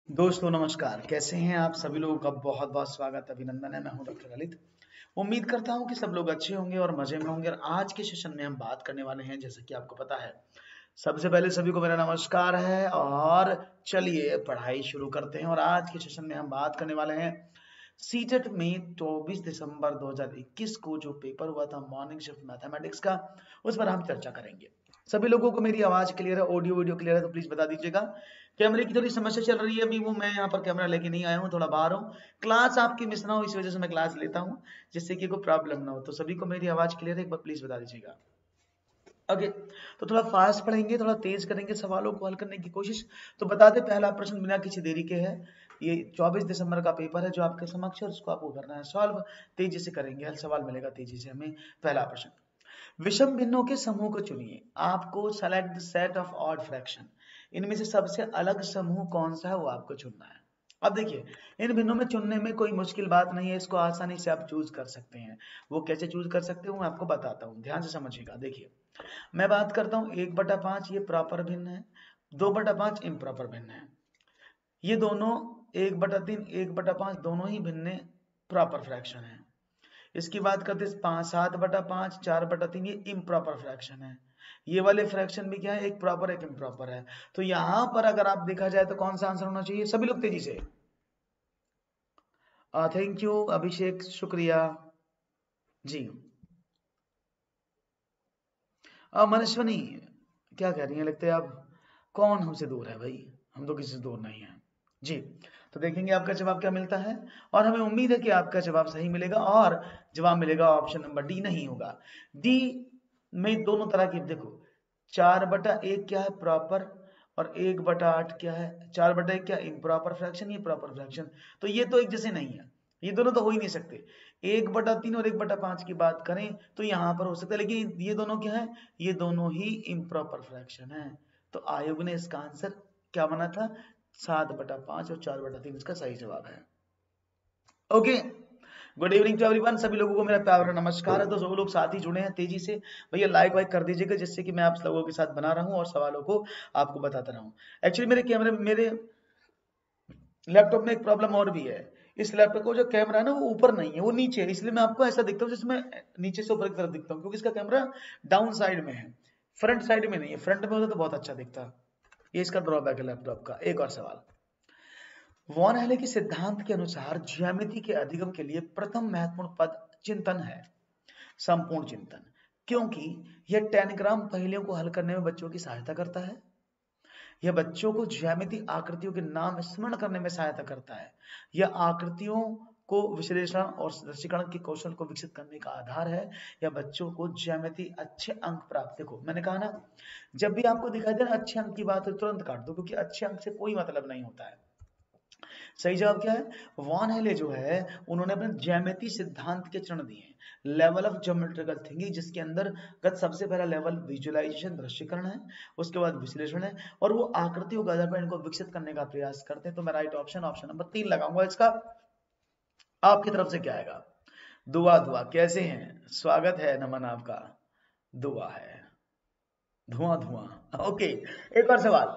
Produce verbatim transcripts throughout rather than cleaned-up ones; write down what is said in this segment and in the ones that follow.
दोस्तों नमस्कार, कैसे हैं आप सभी लोगों का बहुत बहुत स्वागत अभिनंदन है। मैं हूं डॉक्टर ललित। उम्मीद करता हूं कि सब लोग अच्छे होंगे और मजे में होंगे। और आज के सेशन में हम बात करने वाले हैं, जैसे कि आपको पता है, सबसे पहले सभी को मेरा नमस्कार है और चलिए पढ़ाई शुरू करते हैं। और आज के सेशन में हम बात करने वाले हैं सीटेट में चौबीस दिसंबर दो हज़ार इक्कीस को जो पेपर हुआ था मॉर्निंग शिफ्ट मैथमेटिक्स का, उस पर हम चर्चा करेंगे। सभी लोगों को मेरी आवाज क्लियर है, ऑडियो वीडियो क्लियर है तो प्लीज बता दीजिएगा। कैमरे की थोड़ी समस्या चल रही है, अभी वो मैं यहाँ पर कैमरा लेके नहीं आया हूँ, थोड़ा बाहर हूँ। क्लास आपकी मिस ना हो इस वजह से मैं क्लास लेता हूँ, जिससे कि कोई प्रॉब्लम ना हो। तो सभी को मेरी आवाज क्लियर है, एक बार प्लीज बता दीजिएगा। ओके, तो थोड़ा फास्ट पढ़ेंगे, थोड़ा तेज करेंगे सवालों को हल करने की कोशिश। तो बता दें, पहला प्रश्न बिना किसी देरी के है। ये चौबीस दिसंबर का पेपर है जो आपके समक्ष है, उसको आपको करना है सॉल्व। तेजी से करेंगे, हल सवाल मिलेगा तेजी से हमें। पहला प्रश्न, विषम भिन्नों के समूह को चुनिए। आपको select the set of odd fraction. इनमें से सबसे अलग समूह कौन सा है वो आपको चुनना है। अब देखिए, इन भिन्नों में चुनने में कोई मुश्किल बात नहीं है, इसको आसानी से आप चूज कर सकते हैं। वो कैसे चूज कर सकते हो मैं आपको बताता हूँ, ध्यान से समझिएगा। देखिए, मैं बात करता हूँ एक बटा पांच, ये प्रॉपर भिन्न है। दो बटा पांच इम्प्रॉपर भिन्न है। ये दोनों एक बटा तीन, एक बटा पांच दोनों ही भिन्न प्रॉपर फ्रैक्शन है। इसकी बात करते हैं पांच, सात बटा पांच, चार बटा तीन, ये इम्प्रॉपर फ्रैक्शन है। ये वाले फ्रैक्शन भी क्या है, एक प्रॉपर एक इम्प्रॉपर है। तो यहां पर अगर आप देखा जाए तो कौन सा आंसर होना चाहिए, सभी लोग तेजी से। थैंक यू अभिषेक, शुक्रिया जी। मनस्वनी क्या कह रही है, लगता है आप कौन हमसे दूर है भाई, हम तो किसी से दूर नहीं है जी। तो देखेंगे आपका जवाब क्या मिलता है, और हमें उम्मीद है कि आपका जवाब सही मिलेगा, और जवाब मिलेगा ऑप्शन नंबर डी नहीं होगा। डी में दोनों तरह की, देखो, चार बटा एक क्या है, प्रॉपर, और एक बटा आठ क्या है, चार बटा एक क्या, इम्प्रॉपर फ्रैक्शन, ये प्रॉपर फ्रैक्शन। तो ये तो एक जैसे नहीं है, ये दोनों तो हो ही नहीं सकते। एक बटा तीन और एक बटा पांच की बात करें तो यहां पर हो सकता है, लेकिन ये दोनों क्या है, ये दोनों ही इम्प्रॉपर फ्रैक्शन है। तो आयोग ने इसका आंसर क्या बना था, सात बटा पांच और चार बटा तीन इसका सही जवाब है। Okay, good evening to everyone, सभी लोगों को मेरा प्यार और नमस्कार है। तो जो लोग साथ ही जुड़े हैं तेजी से भैया लाइक वाइक कर दीजिएगा, जिससे कि मैं आप लोगों के साथ बना रहूं और सवालों को आपको बताता रहूं। एक्चुअली मेरे कैमरे मेरे लैपटॉप में एक प्रॉब्लम और भी है। इस लैपटॉप को जो कैमरा है ना, वो ऊपर नहीं है, वो नीचे है, इसलिए मैं आपको ऐसा दिखता हूँ जिसमें नीचे से ऊपर की तरफ दिखता हूँ, क्योंकि इसका कैमरा डाउन साइड में है, फ्रंट साइड में नहीं है। फ्रंट में होता तो बहुत अच्छा दिखता। ये इसका ड्रॉबैक है लैपटॉप का। एक और सवाल, वॉन हेले के सिद्धांत के अनुसार ज्यामिति के अधिगम के लिए प्रथम महत्वपूर्ण पद चिंतन है, संपूर्ण चिंतन, क्योंकि यह टेनग्राम पहेलियों को हल करने में बच्चों की सहायता करता है। यह बच्चों को ज्यामिति आकृतियों के नाम स्मरण करने में सहायता करता है। यह आकृतियों को विश्लेषण और दृष्टिकरण के कौशल को विकसित करने का आधार है। यह बच्चों को ज्यामिति अच्छे अंक प्राप्त, देखो मैंने कहा ना, जब भी आपको दिखाई दे ना अच्छे अंक की बात हो तुरंत काट दो, क्योंकि अच्छे अंक से कोई मतलब नहीं होता है। सही जवाब क्या है, वॉन हेले जो है उन्होंने अपने ज्यामिति सिद्धांत के चरण दिए हैं, लेवल ऑफ ज्योमेट्रिकल थिंकिंग, जिसके अंदर गत सबसे पहला लेवल विजुअलाइजेशन दृश्यकरण है, उसके बाद विश्लेषण है, और वो आकृतियों के आधार पर इनको विकसित करने का प्रयास करते हैं। तो मैं राइट ऑप्शन ऑप्शन नंबर तीन लगाऊंगा इसका। आपकी तरफ से क्या आएगा, दुआ दुआ कैसे हैं, स्वागत है, नमन आपका, दुआ है, धुआं धुआं। ओके, एक और सवाल,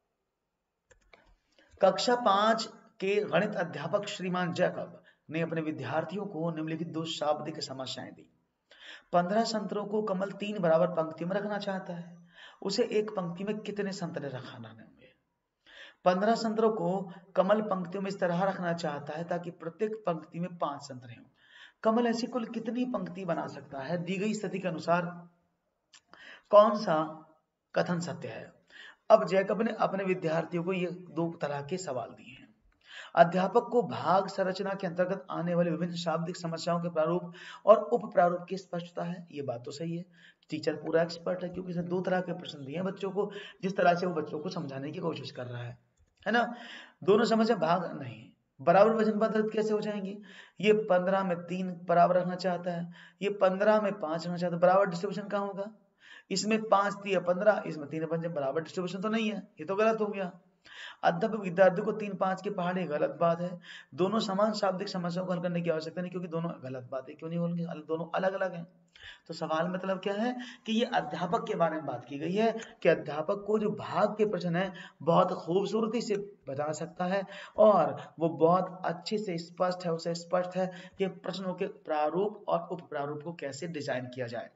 कक्षा पांच के गणित अध्यापक श्रीमान जैकब ने अपने विद्यार्थियों को निम्नलिखित दो शाब्दिक समस्याएं दी। पंद्रह संतरों को कमल तीन बराबर पंक्ति में रखना चाहता है, उसे एक पंक्ति में कितने संतरे रखाना होंगे। पंद्रह संतरों को कमल पंक्तियों में इस तरह रखना चाहता है ताकि प्रत्येक पंक्ति में पांच संतरे हों। कमल ऐसी कुल कितनी पंक्ति बना सकता है, दी गई स्थिति के अनुसार कौन सा कथन सत्य है। अब जैकब ने अपने विद्यार्थियों को ये दो तरह के सवाल दिए हैं। अध्यापक को भाग संरचना के अंतर्गत आने वाले विभिन्न शाब्दिक समस्याओं के प्रारूप और उप प्रारूप की स्पष्टता है, ये बात तो सही है। टीचर पूरा एक्सपर्ट है, क्योंकि इसने दो तरह के प्रश्न दिए हैं बच्चों को, जिस तरह से वो बच्चों को समझाने की कोशिश कर रहा है है ना। दोनों समस्या भाग नहीं, बराबर वजन पद्धति कैसे हो जाएंगी, ये पंद्रह में तीन बराबर रखना चाहता है, ये पंद्रह में पांच रखना चाहता है, बराबर डिस्ट्रीब्यूशन कहाँ होगा, इसमें पांच दिया पंद्रह, इसमें तीन पंजे, बराबर डिस्ट्रीब्यूशन तो नहीं है, ये तो गलत हो गया। अध्यापक विद्यार्थी को तीन पाँच के पहाड़े गलत बात है। दोनों समान शाब्दिक समस्याओं को हल करने की आवश्यकता नहीं, क्योंकि दोनों गलत बात है। क्यों नहीं होंगे, दोनों अलग अलग हैं। तो सवाल मतलब क्या है कि ये अध्यापक के बारे में बात की गई है कि अध्यापक को जो भाग के प्रश्न है बहुत खूबसूरती से बता सकता है और वो बहुत अच्छे से स्पष्ट है, उसे स्पष्ट है कि प्रश्नों के प्रारूप और उप प्रारूप को कैसे डिजाइन किया जाए।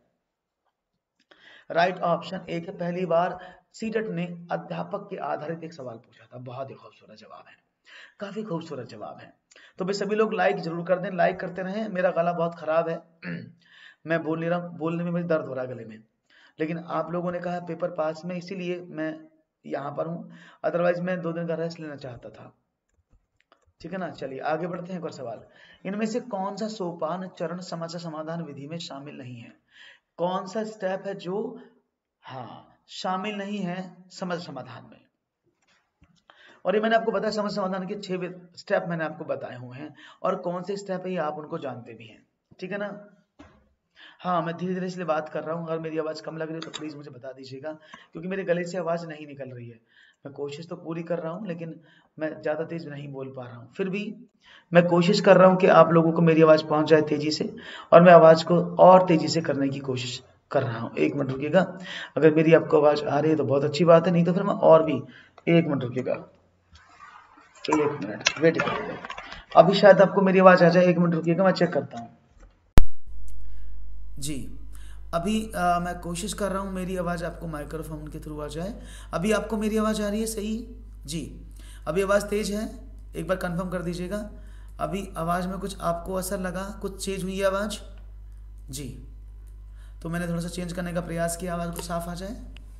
राइट ऑप्शन एक है। पहली बार सीटेट ने अध्यापक के आधारित एक सवाल पूछा था। बहुत ही खूबसूरत जवाब है, काफी खूबसूरत जवाब है। तो भाई सभी लोग लाइक जरूर कर दें, लाइक करते रहें। मेरा गला बहुत खराब है मैं बोल नहीं रहा हूँ, बोलने में मुझे दर्द हो रहा है गले में, लेकिन आप लोगों ने कहा पेपर पास में, इसीलिए मैं यहाँ पर हूँ, अदरवाइज मैं दो दिन का रेस्ट लेना चाहता था। ठीक है ना, चलिए आगे बढ़ते हैं। एक और सवाल, इनमें से कौन सा सोपान चरण समस्या समाधान विधि में शामिल नहीं है? कौन सा स्टेप है जो हाँ शामिल नहीं है समस्या समाधान में? और ये मैंने आपको बताया, समस्या समाधान के छह स्टेप मैंने आपको बताए हुए हैं, और कौन से स्टेप है ये आप उनको जानते भी हैं। ठीक है ना। हाँ, मैं धीरे धीरे इसलिए बात कर रहा हूँ, अगर मेरी आवाज़ कम लग रही है तो प्लीज़ मुझे बता दीजिएगा, क्योंकि मेरे गले से आवाज़ नहीं निकल रही है। मैं कोशिश तो पूरी कर रहा हूँ, लेकिन मैं ज़्यादा तेज़ नहीं बोल पा रहा हूँ। फिर भी मैं कोशिश कर रहा हूँ कि आप लोगों को मेरी आवाज़ पहुँच जाए तेज़ी से, और मैं आवाज़ को और तेज़ी से करने की कोशिश कर रहा हूँ। एक मिनट रुकिएगा, अगर मेरी आपको आवाज़ आ रही है तो बहुत अच्छी बात है, नहीं तो फिर मैं और भी एक मिनट रुकिएगा, एक मिनट वेट करिएगा। अभी शायद आपको मेरी आवाज़ आ जाए, एक मिनट रुकिएगा, मैं चेक करता हूँ जी। अभी आ, मैं कोशिश कर रहा हूँ मेरी आवाज़ आपको माइक्रोफोन के थ्रू आ जाए। अभी आपको मेरी आवाज़ आ रही है सही जी? अभी आवाज़ तेज़ है, एक बार कंफर्म कर दीजिएगा। अभी आवाज़ में कुछ आपको असर लगा, कुछ चेंज हुई है आवाज़ जी? तो मैंने थोड़ा सा चेंज करने का प्रयास किया, आवाज़ को साफ आ जाए।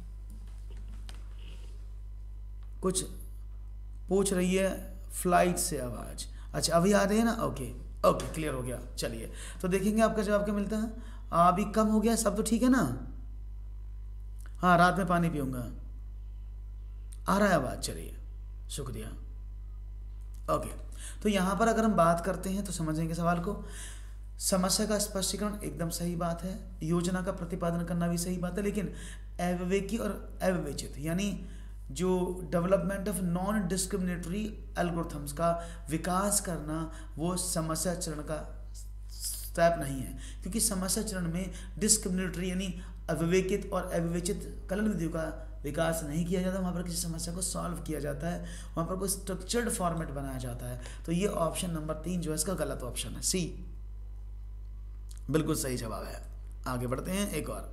कुछ पूछ रही है फ्लाइट से आवाज़, अच्छा अभी आ रही है ना? ओके ओके क्लियर हो गया। चलिए तो देखेंगे आपका जवाब क्या मिलता है। अभी कम हो गया सब तो ठीक है ना? हाँ, रात में पानी पीऊंगा, आ रहा है आवाज़, चलिए शुक्रिया। ओके, तो यहाँ पर अगर हम बात करते हैं तो समझेंगे सवाल को। समस्या का स्पष्टीकरण एकदम सही बात है, योजना का प्रतिपादन करना भी सही बात है, लेकिन अविवेकी और अविवेचित यानी जो development of non discriminatory algorithms का विकास करना वो समस्या चरण का स्टेप नहीं है, क्योंकि समस्या चरण में डिस्क्रिमिनेटरी यानी अविवेकित और अविवेचित कलन विधियों का विकास नहीं किया जाता। वहाँ पर किसी समस्या को सॉल्व किया जाता है, वहाँ पर कोई स्ट्रक्चर्ड फॉर्मेट बनाया जाता है। तो ये ऑप्शन नंबर तीन जो है इसका गलत ऑप्शन है, सी बिल्कुल सही जवाब है। आगे बढ़ते हैं एक और।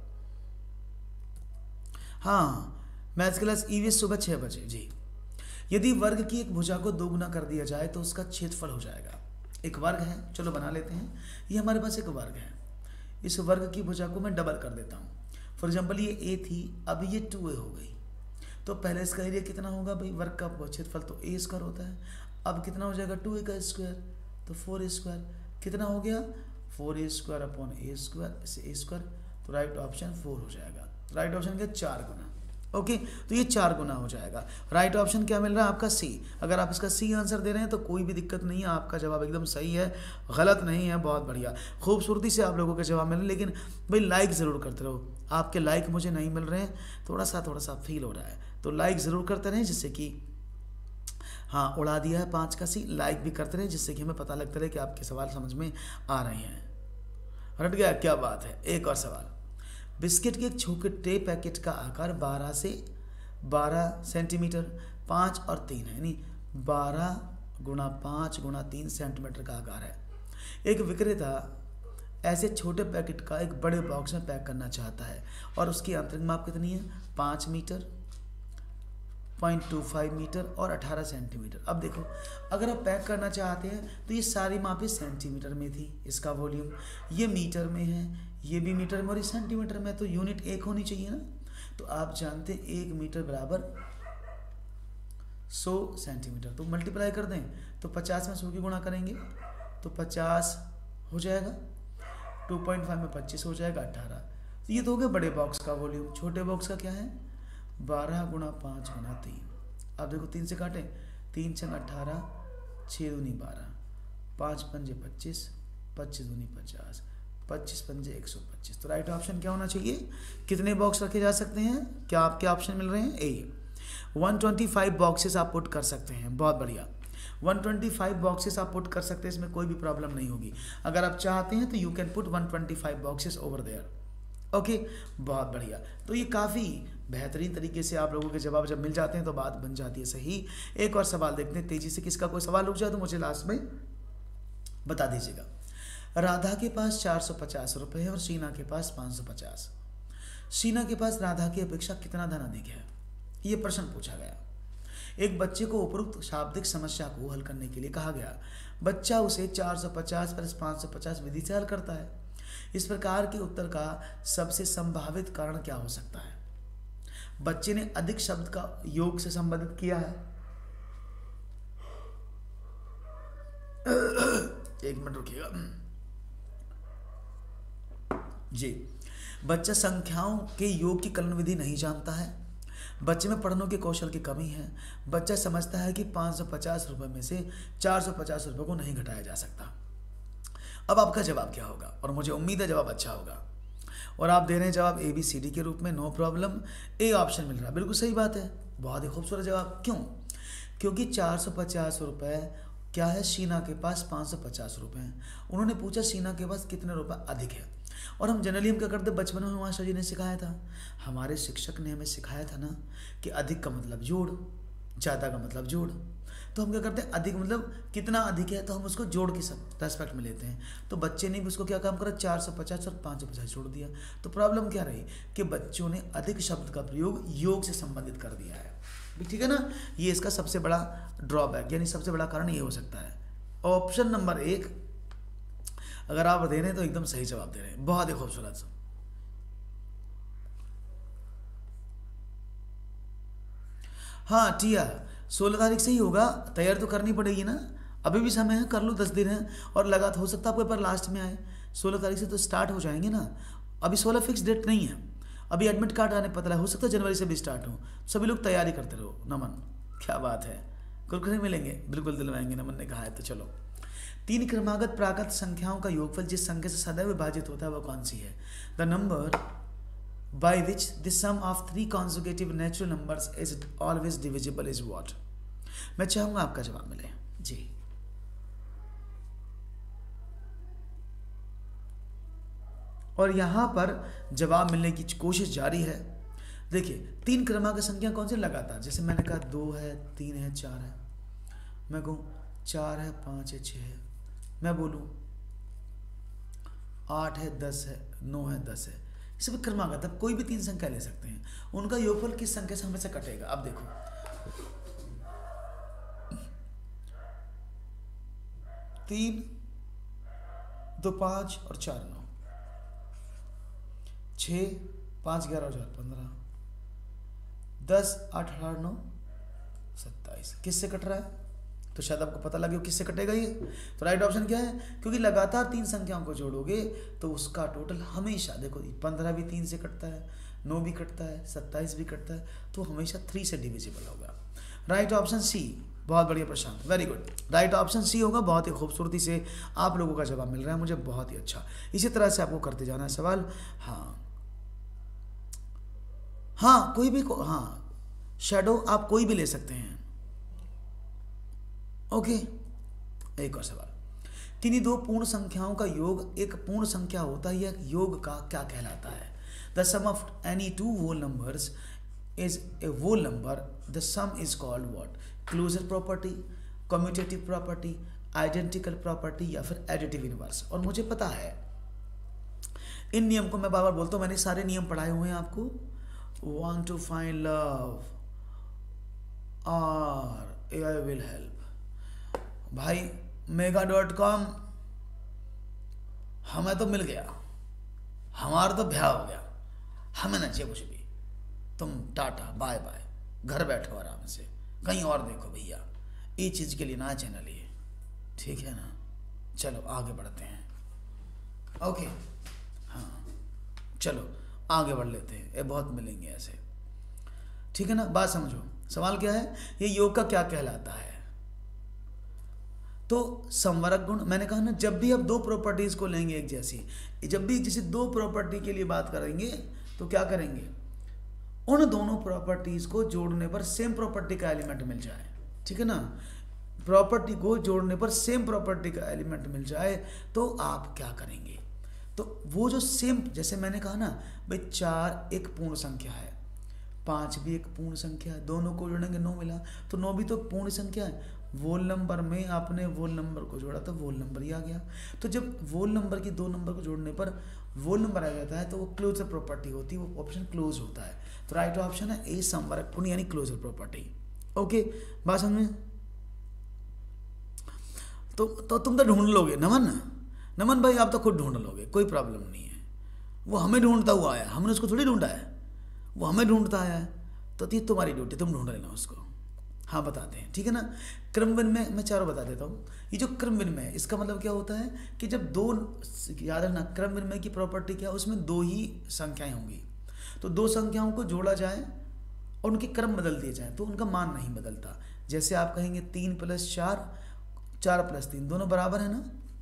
हाँ, मैथ्स क्लास ईवीएस सुबह छः बजे जी। यदि वर्ग की एक भुजा को दोगुना कर दिया जाए तो उसका क्षेत्रफल हो जाएगा। एक वर्ग है, चलो बना लेते हैं, ये हमारे पास एक वर्ग है, इस वर्ग की भुजा को मैं डबल कर देता हूँ। फॉर एग्जाम्पल ये ए थी, अब ये टू ए हो गई, तो पहले इसका एरिया कितना होगा भाई, वर्ग का क्षेत्रफल तो ए स्क्वायर होता है। अब कितना हो जाएगा, टू ए का स्क्वायर तो फोर ए स्क्वायर, कितना हो गया, four a square upon a square, इसे ए स्क्वायर, तो राइट ऑप्शन फोर हो जाएगा। राइट ऑप्शन क्या, चार गुना। ओके, तो ये चार गुना हो जाएगा। राइट ऑप्शन क्या मिल रहा है आपका, सी। अगर आप इसका सी आंसर दे रहे हैं तो कोई भी दिक्कत नहीं है, आपका जवाब एकदम सही है, गलत नहीं है। बहुत बढ़िया, खूबसूरती से आप लोगों के जवाब मिल रहे हैं, लेकिन भाई लाइक ज़रूर करते रहो। आपके लाइक मुझे नहीं मिल रहे हैं, थोड़ा सा थोड़ा सा फील हो रहा है, तो लाइक ज़रूर करते रहें, जिससे कि हाँ उड़ा दिया है पाँच का सी, लाइक भी करते रहे जिससे कि हमें पता लगता रहे कि आपके सवाल समझ में आ रहे हैं। हट गया, क्या बात है। एक और सवाल, बिस्किट के एक छोटे पैकेट का आकार बारह से बारह सेंटीमीटर, पाँच और तीन है, यानी बारह गुणा पाँच गुणा तीन सेंटीमीटर का आकार है। एक विक्रेता ऐसे छोटे पैकेट का एक बड़े बॉक्स में पैक करना चाहता है और उसकी आंतरिक माप कितनी है, पाँच metre, point two five metre और अठारह सेंटीमीटर। अब देखो, अगर आप पैक करना चाहते हैं तो ये सारी मापें सेंटीमीटर में थी, इसका वॉल्यूम ये मीटर में है, ये भी मीटर में और ये सेंटीमीटर में, तो यूनिट एक होनी चाहिए ना। तो आप जानते हैं एक मीटर बराबर सौ सेंटीमीटर, तो मल्टीप्लाई कर दें तो पचास में सौ की गुणा करेंगे तो पचास हो जाएगा, टू पॉइंट फाइव में पच्चीस हो जाएगा, अट्ठारह। तो ये तो हो गया बड़े बॉक्स का वॉल्यूम। छोटे बॉक्स का क्या है, बारह गुणा पाँच गुणा तीन। अब देखो तीन से काटें, तीन छंग अट्ठारह, छः दूनी बारह, पाँच पंजे पच्चीस, पच्चीस दूनी पचास, पच्चीस पंजे एक सौ पच्चीस। तो राइट ऑप्शन क्या होना चाहिए, कितने बॉक्स रखे जा सकते हैं, क्या आपके ऑप्शन मिल रहे हैं, A. One twenty five boxes आप पुट कर सकते हैं, बहुत बढ़िया। वन ट्वेंटी फाइव बॉक्सेस आप पुट कर सकते हैं, इसमें कोई भी प्रॉब्लम नहीं होगी। अगर आप चाहते हैं तो you can put one twenty five boxes over there. Okay, बहुत बढ़िया। तो ये काफ़ी बेहतरीन तरीके से आप लोगों के जवाब जब मिल जाते हैं तो बात बन जाती है सही। एक और सवाल देखते हैं तेजी से, किसका कोई सवाल रुक जाए तो मुझे लास्ट में बता दीजिएगा। राधा के पास चार सौ पचास रुपये है और शीना के पास पाँच सौ पचास। शीना के पास राधा की अपेक्षा कितना धन अधिक है, ये प्रश्न पूछा गया। एक बच्चे को उपरोक्त शाब्दिक समस्या को हल करने के लिए कहा गया। बच्चा उसे चार सौ पचास प्लस पाँच सौ पचास विधि से हल करता है। इस प्रकार के उत्तर का सबसे संभावित कारण क्या हो सकता है? बच्चे ने अधिक शब्द का योग से संबंधित किया है। एक मिनट रुकिएगा जी। बच्चा संख्याओं के योग की कलन विधि नहीं जानता है। बच्चे में पढ़ने के कौशल की कमी है। बच्चा समझता है कि पाँच सौ पचास रुपये में से चार सौ पचास रुपये को नहीं घटाया जा सकता। अब आपका जवाब क्या होगा? और मुझे उम्मीद है जवाब अच्छा होगा। और आप दे रहे हैं जवाब ए बी सी डी के रूप में, नो प्रॉब्लम। ए ऑप्शन मिल रहा है, बिल्कुल सही बात है, बहुत ही खूबसूरत जवाब। क्यों? क्योंकि चार सौ पचास रुपये क्या है, शीना के पास पाँच सौ पचास रुपये हैं। उन्होंने पूछा शीना के पास कितने रुपए अधिक है। और हम जनरली हम क्या करते, बचपन में मास्टर जी ने सिखाया था, हमारे शिक्षक ने हमें सिखाया था ना कि अधिक का मतलब जोड़, ज़्यादा का मतलब जोड़। तो हम क्या करते हैं, अधिक मतलब कितना अधिक है तो हम उसको जोड़ के सब रेस्पेक्ट में लेते हैं। तो बच्चे ने भी उसको क्या काम करा, चार सौ पचास और पाँच सौ पचास जोड़ दिया। तो प्रॉब्लम क्या रही कि बच्चों ने अधिक शब्द का प्रयोग योग से संबंधित कर दिया है। ठीक है ना, ये इसका सबसे बड़ा ड्रॉबैक यानी सबसे बड़ा कारण ये हो सकता है। ऑप्शन नंबर एक अगर आप दे रहे हैं तो एकदम सही जवाब दे रहे हैं, बहुत ही खूबसूरत। हाँ टिया, सोलह तारीख से ही होगा, तैयार तो करनी पड़ेगी ना, अभी भी समय है, कर लो, दस दिन है और लगा तो हो सकता है आपके पर लास्ट में आए। सोलह तारीख से तो स्टार्ट हो जाएंगे ना, अभी सोलह फिक्स डेट नहीं है, अभी एडमिट कार्ड आने पता है, हो सकता है जनवरी से भी स्टार्ट हो। सभी लोग तैयारी करते रहो। नमन, क्या बात है, कुरकुरे मिलेंगे, बिल्कुल दिलवाएंगे, नमन ने कहा है। तो चलो, तीन क्रमागत प्राकृत संख्याओं का योगफल जिस संख्या से सदैव विभाजित होता है वह कौन सी है? The number by which the sum of three consecutive natural numbers is always divisible is what? मैं चाहूंगा आपका जवाब मिले जी। और यहां पर जवाब मिलने की कोशिश जारी है। देखिए, तीन क्रमांक संख्या कौन सी लगातार, जैसे मैंने कहा दो है, तीन है, चार है, मैं कहूं चार है, पांच है, छह है, मैं बोलूं आठ है, दस है, नौ है, दस है, सब क्रमागत। अब कोई भी तीन संख्या ले सकते हैं, उनका योगफल किस संख्या से हमेशा कटेगा। अब देखो, तीन, दो पांच और चार नौ, छः पाँच ग्यारह और चार पंद्रह, दस आठ अठारह नौ सत्ताईस। किससे कट रहा है? तो शायद आपको पता लगे किससे कटेगा ये। तो राइट ऑप्शन क्या है? क्योंकि लगातार तीन संख्याओं को जोड़ोगे तो उसका टोटल हमेशा, देखो पंद्रह भी तीन से कटता है, नौ भी कटता है, सत्ताईस भी कटता है, तो हमेशा थ्री से डिविजिबल होगा। राइट ऑप्शन सी, बहुत बढ़िया Prashant, very good, right option C होगा। बहुत ही खूबसूरती से आप लोगों का जवाब मिल रहा है मुझे, बहुत ही अच्छा। इसी तरह से आपको करते जाना है सवाल। हाँ हाँ कोई भी को, हाँ शेडो आप कोई भी ले सकते हैं। ओके, एक और सवाल, किन्हीं दो पूर्ण संख्याओं का योग एक पूर्ण संख्या होता है, यह योग का क्या कहलाता है? The sum of any two whole numbers is a whole number, the sum is called what? Closure property, commutative property, identical property या फिर एडिटिव इनवर्स। और मुझे पता है इन नियम को मैं बार बार बोलता हूँ, मैंने सारे नियम पढ़ाए हुए हैं आपको। वांट टू फाइंड लव और ए आई विल हेल्प भाई, मेगा डॉट कॉम हमें तो मिल गया, हमारा तो ब्याह हो गया, हमें ना चाहिए कुछ भी, तुम टाटा बाय बाय, घर बैठो आराम से, कहीं और देखो भैया, ये चीज़ के लिए ना चैनल ये, ठीक है ना। चलो आगे बढ़ते हैं। ओके, हाँ चलो आगे बढ़ लेते हैं, ये बहुत मिलेंगे ऐसे, ठीक है ना। बात समझो, सवाल क्या है, ये योग का क्या कहलाता है? तो संवरक गुण, मैंने कहा ना, जब भी आप दो प्रॉपर्टीज को लेंगे एक जैसी, जब भी किसी दो प्रॉपर्टी के लिए बात करेंगे तो क्या करेंगे, उन दोनों प्रॉपर्टीज को जोड़ने पर सेम प्रॉपर्टी का एलिमेंट मिल जाए, ठीक है ना, प्रॉपर्टी को जोड़ने पर सेम प्रॉपर्टी का एलिमेंट मिल जाए तो आप क्या करेंगे? तो वो जो सेम, जैसे मैंने कहा ना भाई चार एक पूर्ण संख्या है, पाँच भी एक पूर्ण संख्या है, दोनों को जोड़ेंगे नौ मिला, तो नौ भी तो पूर्ण संख्या है। वोल नंबर में आपने वोल नंबर को जोड़ा तो वोल नंबर ही आ गया। तो जब वोल नंबर की दो नंबर को जोड़ने पर वोल नंबर आ जाता है तो वो क्लोजर प्रॉपर्टी होती है, वो ऑप्शन क्लोज होता है। तो राइट ऑप्शन है ए समवर्ग पूर्ण यानी क्लोजर प्रॉपर्टी। ओके, बात समझ में? तो तो तुम तो ढूंढ लोगे नमन, नमन भाई आप तो खुद ढूंढ लोगे, कोई प्रॉब्लम नहीं है। वो हमें ढूंढता हुआ आया, हमने उसको थोड़ी ढूंढा है, वो हमें ढूंढता आया है, तो ये तुम्हारी ड्यूटी, तुम ढूंढ लेना उसको। हाँ बताते हैं, ठीक है ना। क्रम विनिमय मैं चारों बता देता हूँ। ये जो क्रम विनिमय है इसका मतलब क्या होता है कि जब दो, याद रखना क्रम विनिमय की प्रॉपर्टी क्या है, उसमें दो ही संख्याएं होंगी, तो दो संख्याओं को जोड़ा जाए और उनके क्रम बदल दिए जाए तो उनका मान नहीं बदलता। जैसे आप कहेंगे तीन प्लस चार, चार प्लस तीन, दोनों बराबर है ना।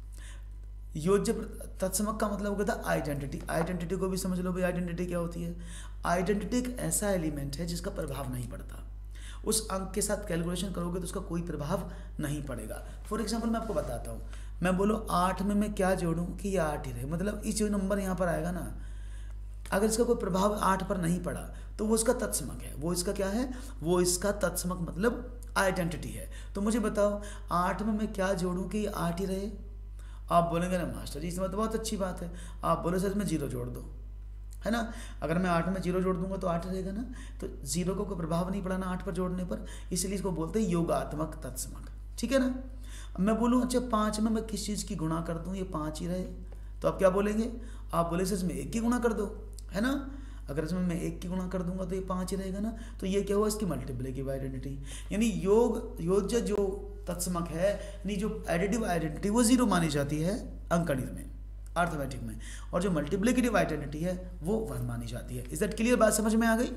योज्य तत्समक का मतलब होता है आइडेंटिटी। आइडेंटिटी को भी समझ लो भाई, आइडेंटिटी क्या होती है? आइडेंटिटी एक ऐसा एलिमेंट है जिसका प्रभाव नहीं पड़ता, उस अंक के साथ कैलकुलेशन करोगे तो उसका कोई प्रभाव नहीं पड़ेगा। फॉर एग्जांपल मैं आपको बताता हूँ, मैं बोलो आठ में मैं क्या जोड़ूं कि ये आठ ही रहे, मतलब इस जो नंबर यहाँ पर आएगा ना, अगर इसका कोई प्रभाव आठ पर नहीं पड़ा तो वो इसका तत्समक है। वो इसका क्या है? वो इसका तत्समक मतलब आइडेंटिटी है। तो मुझे बताओ आठ में मैं क्या जोड़ूं कि ये आठ ही रहे? आप बोलेंगे ना मास्टर जी इसमें तो बहुत अच्छी बात है। आप बोले सर इसमें जीरो जोड़ दो, है ना। अगर मैं आठ में जीरो जोड़ दूंगा तो आठ रहेगा ना, तो जीरो को कोई प्रभाव नहीं पड़ा ना आठ पर जोड़ने पर, इसलिए इसको बोलते हैं योगात्मक तत्समक, ठीक है ना। अब मैं बोलूँ अच्छा पाँच में मैं किस चीज़ की गुणा कर दूँ ये पाँच ही रहे, तो आप क्या बोलेंगे? आप बोले सर इसमें एक की गुणा कर दो, है ना। अगर इसमें मैं एक की गुणा कर दूंगा तो ये पाँच ही रहेगा ना, तो ये क्या हुआ? इसकी मल्टीप्लिकेटिव आइडेंटिटी, यानी योग योज्य जो तत्समक है यानी जो एडिटिव आइडेंटिटी वो जीरो मानी जाती है अंकगणित में, अर्थमेटिक में, और जो मल्टीप्लिकेटिव आइडेंटिटी है वो वन मानी जाती है। Is that clear? बात समझ में आ गई?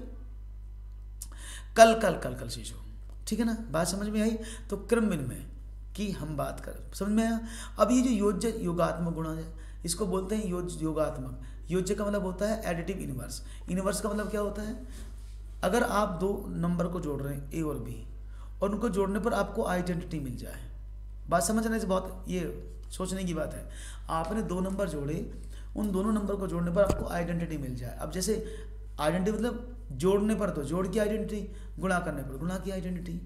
कल कल कल कल शिशु, ठीक है ना, बात समझ में आई। तो क्रम विनिमय की हम बात कर, समझ में आया। अब ये जो योज्य योगात्मक गुण है इसको बोलते हैं योज योगात्मक। योज्य का मतलब होता है एडिटिव इनवर्स। इनवर्स का मतलब क्या होता है? अगर आप दो नंबर को जोड़ रहे हैं ए और बी और उनको जोड़ने पर आपको आइडेंटिटी मिल जाए, बात समझने से बहुत ये सोचने की बात है। आपने दो नंबर जोड़े, उन दोनों नंबर को जोड़ने पर आपको आइडेंटिटी मिल जाए। अब जैसे आइडेंटिटी मतलब जोड़ने पर तो जोड़ की आइडेंटिटी, गुणा करने पर गुणा की आइडेंटिटी।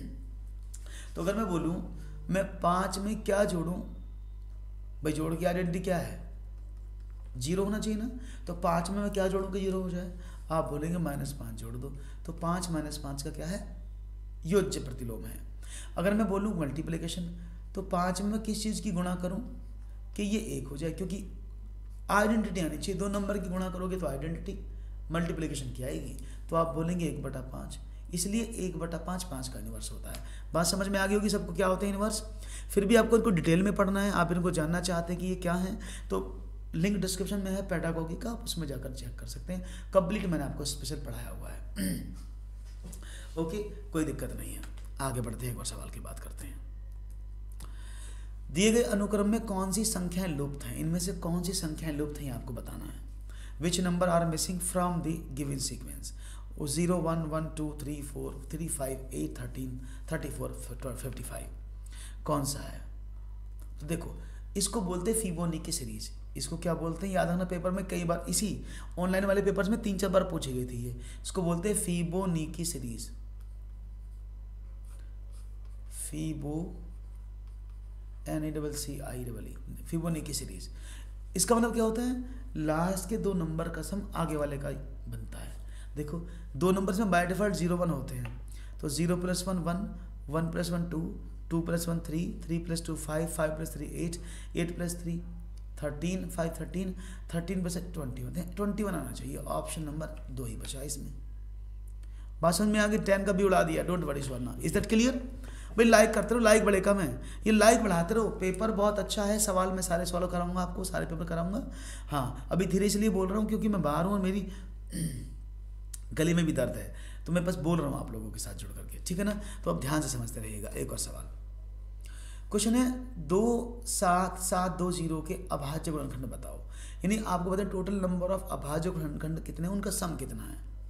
तो अगर मैं बोलूँ मैं पाँच में क्या जोड़ूँ, भाई जोड़ की आइडेंटिटी क्या है? जीरो होना चाहिए ना। तो पाँच में मैं क्या जोड़ूँ कि जीरो हो जाए? आप बोलेंगे माइनस पाँच जोड़ दो, तो पाँच माइनस पाँच का क्या है? योज्य प्रतिलोम है। अगर मैं बोलूँ मल्टीप्लिकेशन, तो पाँच में मैं किस चीज़ की गुणा करूँ कि ये एक हो जाए, क्योंकि आइडेंटिटी आनी चाहिए। दो नंबर की गुणा करोगे तो आइडेंटिटी, मल्टीप्लिकेशन की आएगी, तो आप बोलेंगे एक बटा पाँच, इसलिए एक बटा पाँच पाँच का इनवर्स होता है। बात समझ में आ गई होगी सबको क्या होते हैं इनवर्स। फिर भी आपको इनको डिटेल में पढ़ना है, आप इनको जानना चाहते हैं कि ये क्या है, तो लिंक डिस्क्रिप्शन में है पेडागोगी का, आप उसमें जाकर चेक कर सकते हैं। कंप्लीट मैंने आपको स्पेशल पढ़ाया हुआ है। ओके, कोई दिक्कत नहीं है। आगे बढ़ते हैं, एक और सवाल की बात करते हैं। दिए गए अनुक्रम में कौन सी संख्याएं लुप्त हैं? इनमें से कौन सी संख्याएं लुप्त हैं आपको बताना है। Which number are missing from the given sequence? वो zero one one two three four three five eight thirteen thirty four fifty five कौन सा है? तो देखो इसको बोलते हैं फिबोनाची सीरीज। इसको क्या बोलते हैं? याद रखना, पेपर में कई बार इसी ऑनलाइन वाले पेपर्स में तीन चार बार पूछी गई थी ये। इसको बोलते हैं Fibonacci series. Fibo N A double C I double E, Fibonacci series. इसका मतलब क्या होता है? लास्ट के दो नंबर का सम आगे वाले का बनता है। देखो दो नंबर्स में बाय डिफॉल्ट जीरो वन होते हैं, तो zero plus one one, one plus one two, two plus one three, three plus two five, five plus three eight, eight plus three thirteen, five thirteen, thirteen plus twenty one, twenty one आना चाहिए। Option number दो ही बचा इसमें। बात समझ में आ गई? Ten का भी उड़ा दिया, डोंट वरी वरना। Is that clear? भाई लाइक करते रहो, लाइक बड़े कम है, ये लाइक बढ़ाते रहो। पेपर बहुत अच्छा है, सवाल मैं सारे सॉल्व कराऊंगा आपको, सारे पेपर कराऊंगा। हाँ अभी धीरे इसलिए बोल रहा हूँ क्योंकि मैं बाहर हूँ और मेरी गले में भी दर्द है, तो मैं बस बोल रहा हूँ आप लोगों के साथ जुड़ करके, ठीक है ना। तो अब ध्यान से समझते रहिएगा। एक और सवाल, क्वेश्चन है दो सात सात दो जीरो के अभाज्य गुणनखंड बताओ। यानी आपको बताए टोटल नंबर ऑफ अभाज्य गुणनखंड कितने हैं, उनका सम कितना है।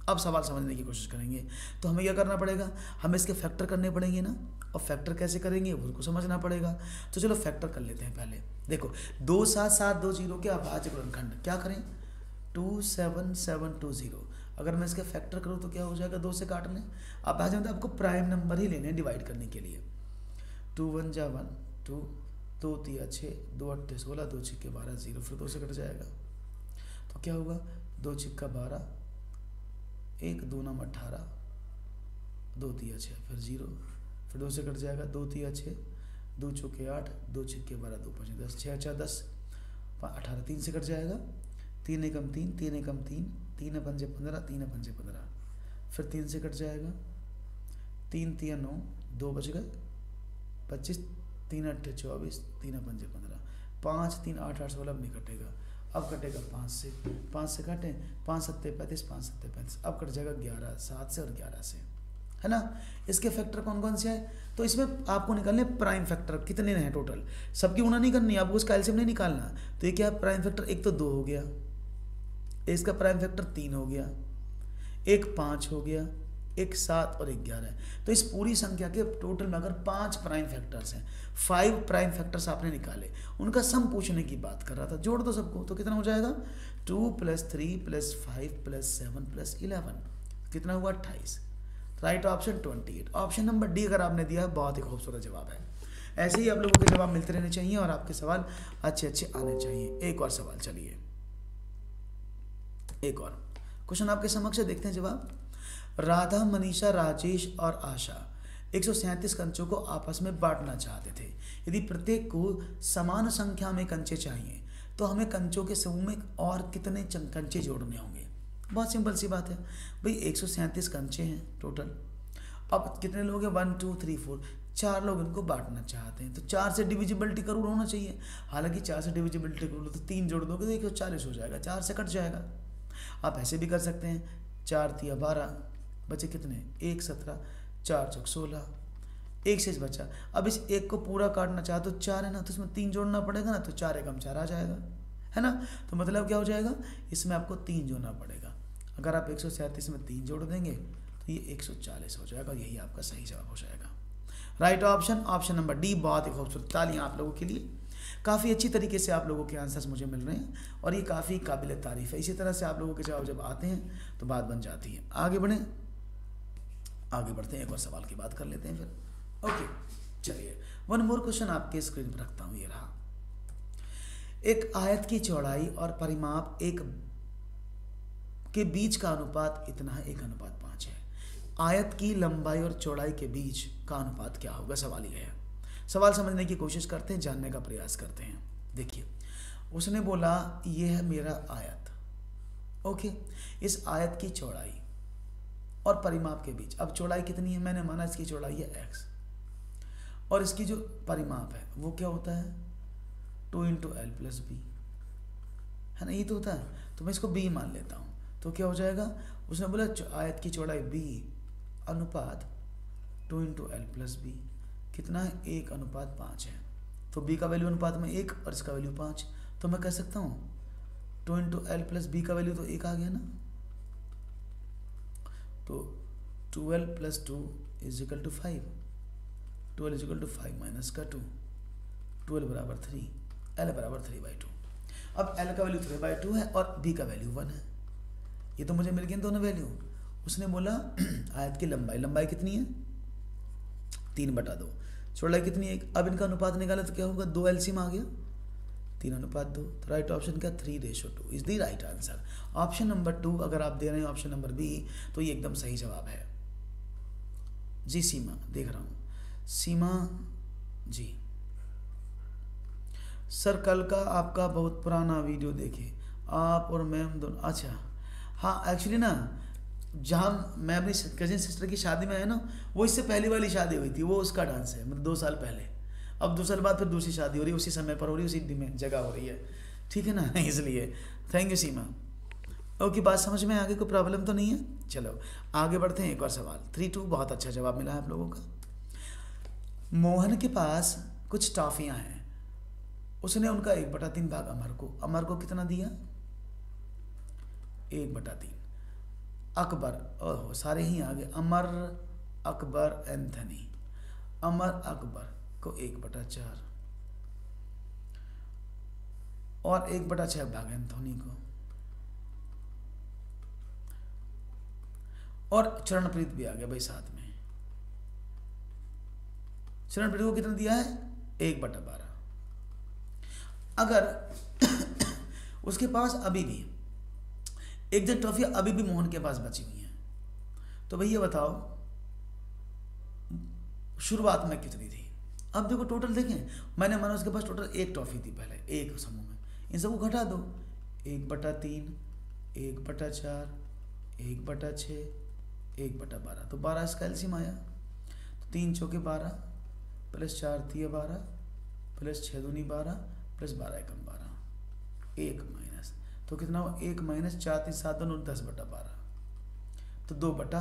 अब सवाल समझने की कोशिश करेंगे। तो हमें क्या करना पड़ेगा, हमें इसके फैक्टर करने पड़ेंगे ना, और फैक्टर कैसे करेंगे वो उसको समझना पड़ेगा। तो चलो फैक्टर कर लेते हैं पहले। देखो दो सात सात दो जीरो के अभाज्य गुणनखंड क्या करें, two seven seven two zero. अगर मैं इसके फैक्टर करूँ तो क्या हो जाएगा, दो से काट लें। अभाज्य मतलब आपको प्राइम नंबर ही लेने हैं डिवाइड करने के लिए। टू वन जा वन, टू दो तिया छः, दो अट्ठे सोलह, दो छिक्के बारह, जीरो, फिर दो से कट जाएगा तो क्या होगा, दो छिक्का बारह, एक दो नम अट्ठारह, दो तिया छः, फिर जीरो, फिर दो से कट जाएगा, दो तिया छः, दो चौके आठ, दो छिक्के बारह, दो पचे दस, छः अच्छा दस, अठारह, तीन से कट जाएगा, तीन एकम तीन, तीन एकम तीन, तीन पंजे पंद्रह, तीन पंजे पंद्रह, फिर तीन से कट जाएगा, तीन तिया नौ, दो बच गए पच्चीस, तीन अट्ठे चौबीस, तीन पंजे पंद्रह, पाँच तीन आठ आठ सोलह, अब नहीं कटेगा। अब कटेगा पाँच से, पाँच से काटें, पाँच सत्ते पैंतीस, पाँच सत्ते पैंतीस, अब कट जाएगा ग्यारह, सात से और ग्यारह से, है ना। इसके फैक्टर कौन कौन से आए, तो इसमें आपको निकालने प्राइम फैक्टर कितने हैं टोटल, सबकी गुणा नहीं करनी, आपको उसका एलसीएम नहीं निकालना। तो ये क्या है प्राइम फैक्टर, एक तो दो हो गया, इसका प्राइम फैक्टर तीन हो गया, एक पाँच हो गया, एक सात और एक ग्यारह है। तो इस पूरी संख्या के टोटल में अगर पांच प्राइम फैक्टर्स हैं, फाइव प्राइम फैक्टर्स आपने निकाले, उनका सम पूछने की बात कर रहा था, जोड़ दो सबको तो कितना हो जाएगा, two plus three plus five plus seven plus eleven, कितना हुआ अट्ठाईस। Right option twenty eight. Option number D अगर आपने दिया बहुत ही खूबसूरत जवाब है। ऐसे ही आप लोगों के जवाब मिलते रहने चाहिए और आपके सवाल अच्छे अच्छे आने चाहिए। एक और सवाल, चलिए एक और क्वेश्चन आपके समक्ष है, देखते हैं जवाब। राधा, मनीषा, राजेश और आशा एक सौ सैंतीस कंचों को आपस में बांटना चाहते थे। यदि प्रत्येक को समान संख्या में कंचे चाहिए तो हमें कंचों के समूह में और कितने कंचे जोड़ने होंगे। बहुत सिंपल सी बात है भाई, एक सौ सैंतीस कंचे हैं टोटल। अब कितने लोग हैं, वन टू थ्री फोर, चार लोग इनको बांटना चाहते हैं तो चार से डिविजिबिलिटी करूँ होना चाहिए। हालांकि चार से डिविजिबिलिटी करूँ तो तीन जोड़ दोगे तो एक सौ चालीस हो जाएगा, चार से कट जाएगा। आप ऐसे भी कर सकते हैं, चार तिया बारह, बचे कितने, एक सत्रह, चार चौक सोलह, एक शेष बचा। अब इस एक को पूरा काटना चाहे तो चार है ना, तो इसमें तीन जोड़ना पड़ेगा ना, तो चार एकम चार आ जाएगा, है ना। तो मतलब क्या हो जाएगा, इसमें आपको तीन जोड़ना पड़ेगा। अगर आप एक सौ सैंतीस में तीन जोड़ देंगे तो ये एक सौ चालीस हो जाएगा, यही आपका सही जवाब हो जाएगा। Right option, option number D. बहुत ही खूबसूरत, तालियां आप लोगों के लिए। काफ़ी अच्छी तरीके से आप लोगों के आंसर्स मुझे मिल रहे हैं और ये काफ़ी काबिल तारीफ़ है। इसी तरह से आप लोगों के जवाब जब आते हैं तो बात बन जाती है। आगे बढ़ें, आगे बढ़ते हैं, एक और सवाल की बात कर लेते हैं फिर। ओके चलिए, वन मोर क्वेश्चन आपके स्क्रीन पर रखता हूँ। ये रहा, एक आयत की चौड़ाई और परिमाप एक के बीच का अनुपात इतना है, एक अनुपात पाँच है। आयत की लंबाई और चौड़ाई के बीच का अनुपात क्या होगा, सवाल ये है। सवाल समझने की कोशिश करते हैं, जानने का प्रयास करते हैं। देखिए, उसने बोला ये है मेरा आयत, ओके। इस आयत की चौड़ाई और परिमाप के बीच, अब चौड़ाई कितनी है, मैंने माना इसकी चौड़ाई है एक्स और इसकी जो परिमाप है वो क्या होता है, two into L plus B, है ना, ये तो होता है। तो मैं इसको बी मान लेता हूँ, तो क्या हो जाएगा, उसने बोला आयत की चौड़ाई बी अनुपात two into L plus B, कितना है, एक अनुपात पाँच है। तो बी का वैल्यू अनुपात में एक और इसका वैल्यू पाँच, तो मैं कह सकता हूँ two into L plus B का वैल्यू तो एक आ गया ना, तो twelve plus two is equal to five, twelve is equal to five minus का टू, ट्वेल्व बराबर थ्री, एल बराबर थ्री बाई टू। अब एल का वैल्यू थ्री बाई टू है और बी का वैल्यू वन है, ये तो मुझे मिल गए दोनों वैल्यू। उसने बोला आयत की लंबाई, लंबाई कितनी है, तीन बटा दो, चौड़ाई कितनी है, अब इनका अनुपात निकाला तो क्या होगा, दो एलसीएम आ गया, तीन अनुपात दो। तो राइट ऑप्शन क्या, three ratio two is the right answer. Option number two अगर आप दे रहे हैं ऑप्शन नंबर बी तो ये एकदम सही जवाब है जी। सीमा देख रहा हूँ, सीमा जी सर कल का आपका बहुत पुराना वीडियो देखे आप और मैम दोनों, अच्छा हाँ एक्चुअली ना जहाँ मैं अपनी कजिन सिस्टर की शादी में है ना, वो इससे पहली वाली शादी हुई थी, वो उसका डांस है, मतलब दो साल पहले। अब दो साल बाद फिर दूसरी शादी हो रही है, उसी समय पर हो रही है, उसी में जगह हो रही है, ठीक है ना, इसलिए थैंक यू सीमा। ओके, बात समझ में आगे कोई प्रॉब्लम तो नहीं है। चलो आगे बढ़ते हैं, एक और सवाल। थ्री टू, बहुत अच्छा जवाब मिला है आप लोगों का। मोहन के पास कुछ टॉफियाँ हैं, उसने उनका एक बटा तीन भाग अमर को, अमर को कितना दिया, एक बटा तीन। अकबर, ओह सारे ही आगे, अमर अकबर एंथनी, अमर अकबर को एक बटा चार और एक बटा छह भाग एंथोनी को, और चरणप्रीत भी आ गया भाई साथ में। चरणप्रीत को कितना दिया है? एक बटा बारह। अगर उसके पास अभी भी एक जन ट्रॉफी अभी भी मोहन के पास बची हुई है, तो भैया बताओ शुरुआत में कितनी थी? अब देखो टोटल देखें, मैंने माना उसके पास टोटल एक ट्रॉफी थी पहले एक समूह में, इन सबको घटा दो, एक बटा तीन, एक बटा चार, एक बटा छः, एक बटा बारह, तो बारह इसका एलसीएम आया। तो तीन चौके बारह प्लस चार तिया बारह प्लस छः दूनी बारह प्लस बारह एकम बारह, एक माइनस, तो कितना हुआ? एक माइनस चार तीन सात दो नौ दस बटा बारह, तो दो बटा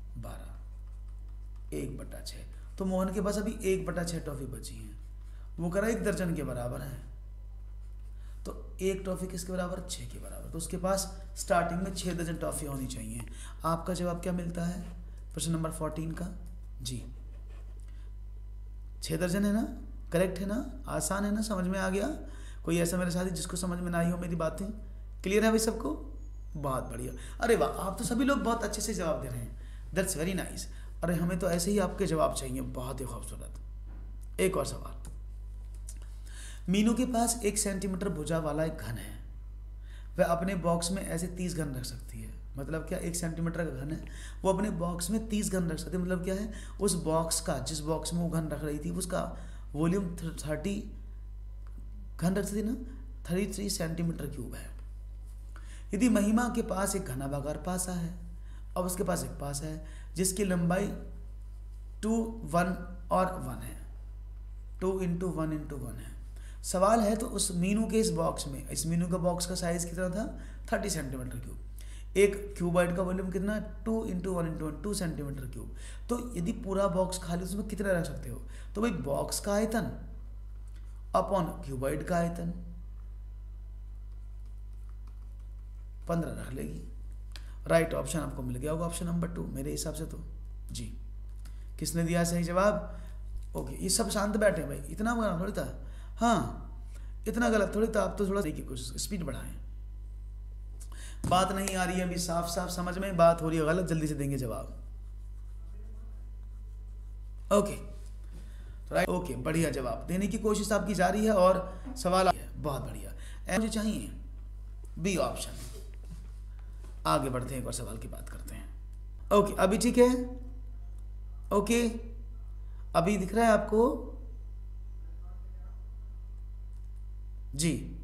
बारह, एक बटा छः। तो मोहन के पास अभी एक बटा छः ट्रॉफी बची है, वो करा एक दर्जन के बराबर है, तो एक ट्रॉफी किसके बराबर? छः के बराबर। तो उसके पास स्टार्टिंग में छः दर्जन ट्रॉफी होनी चाहिए। आपका जवाब क्या मिलता है प्रश्न नंबर फोर्टीन का? जी छः दर्जन है ना, करेक्ट है ना, आसान है ना, समझ में आ गया? कोई ऐसा मेरे साथी जिसको समझ में ना आई हो मेरी बातें? क्लियर है भाई सबको? बहुत बढ़िया, अरे वाह, आप तो सभी लोग बहुत अच्छे से जवाब दे रहे हैं, दैट्स वेरी नाइस। अरे हमें तो ऐसे ही आपके जवाब चाहिए, बहुत ही खूबसूरत। एक और सवाल, मीनू के पास एक सेंटीमीटर भुजा वाला एक घन है, वह अपने बॉक्स में ऐसे तीस घन रख सकती है। मतलब क्या? एक सेंटीमीटर का घन है, वो अपने बॉक्स में तीस घन रख सकती है। मतलब क्या है? उस बॉक्स का, जिस बॉक्स में वो घन रख रही थी, उसका वॉल्यूम थर्टी घन रख सकती ना, थर्टी थ्री सेंटीमीटर क्यूब है। यदि महिमा के पास एक घनाभागार पासा है, अब उसके पास एक पासा है जिसकी लंबाई टू वन और वन है, two into one into one है। सवाल है तो उस मीनू के इस बॉक्स में, इस मीनू का बॉक्स का साइज कितना था? Thirty centimetre cube. एक क्यूबॉइड का वॉल्यूम कितना? Two into one into one, two centimetre cube. तो यदि पूरा बॉक्स खाली, उसमें कितना रख सकते हो? तो भाई बॉक्स का आयतन अपॉन क्यूबॉइड का आयतन पंद्रह रख लेगी। राइट ऑप्शन आपको मिल गया होगा, ऑप्शन नंबर टू मेरे हिसाब से। तो जी किसने दिया सही जवाब? ओके, ये सब शांत बैठे भाई, इतना गलत थोड़ी था, हाँ इतना गलत थोड़ी था। आप तो थोड़ा देखिए, कुछ स्पीड बढ़ाएं। बात नहीं आ रही है अभी साफ साफ समझ में, बात हो रही है गलत, जल्दी से देंगे जवाब। ओके राइट, ओके बढ़िया, जवाब देने की कोशिश आपकी जारी है और सवाल है बहुत बढ़िया। मुझे चाहिए बी ऑप्शन। आगे बढ़ते हैं, एक और सवाल की बात करते हैं। ओके अभी ठीक है? ओके अभी दिख रहा है आपको? जी